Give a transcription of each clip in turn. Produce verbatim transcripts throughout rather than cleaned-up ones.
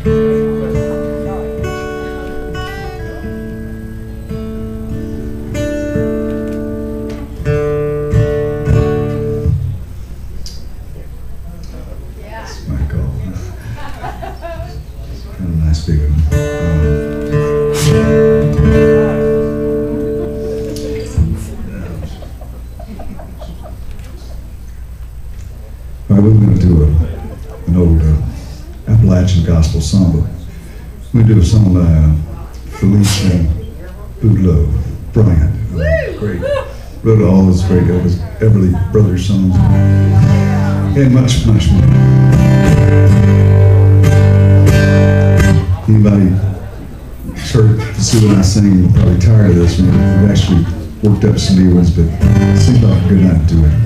Gospel song, but we do a song by uh, Felice and Boudleau, Bryant, uh, great, wrote all those great Elvis Everly Brothers songs, and much, much more. Anybody heard Fayssoux and I sing, you're probably tired of this one. We've actually worked up some new ones, but it seemed like a good night to do it.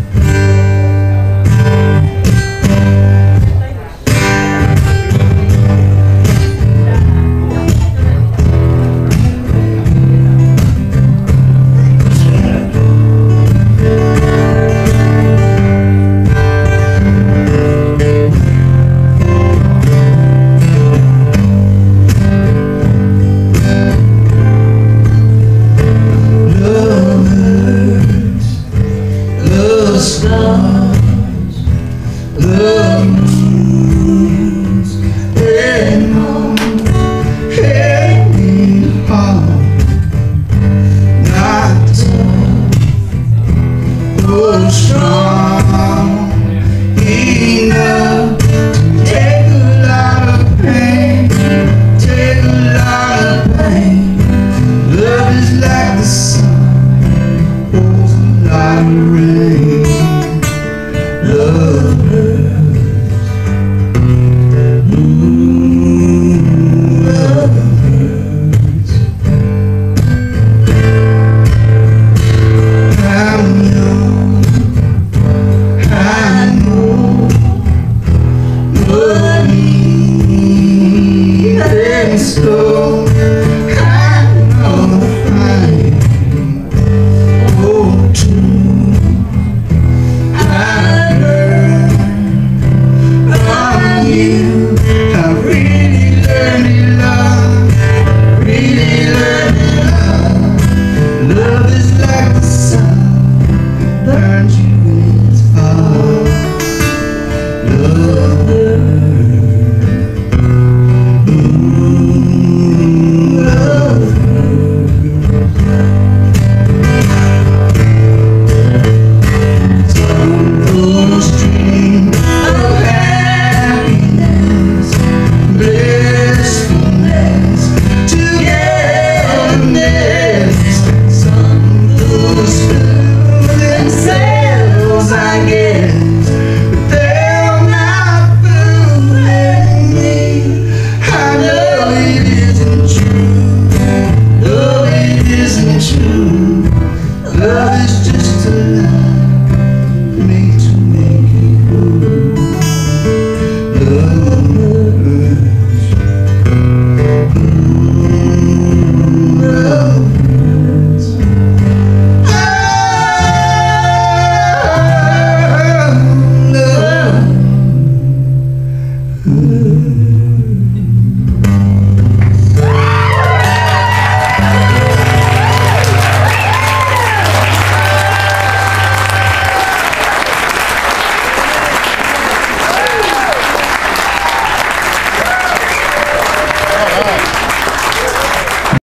Burns you in its fire. Love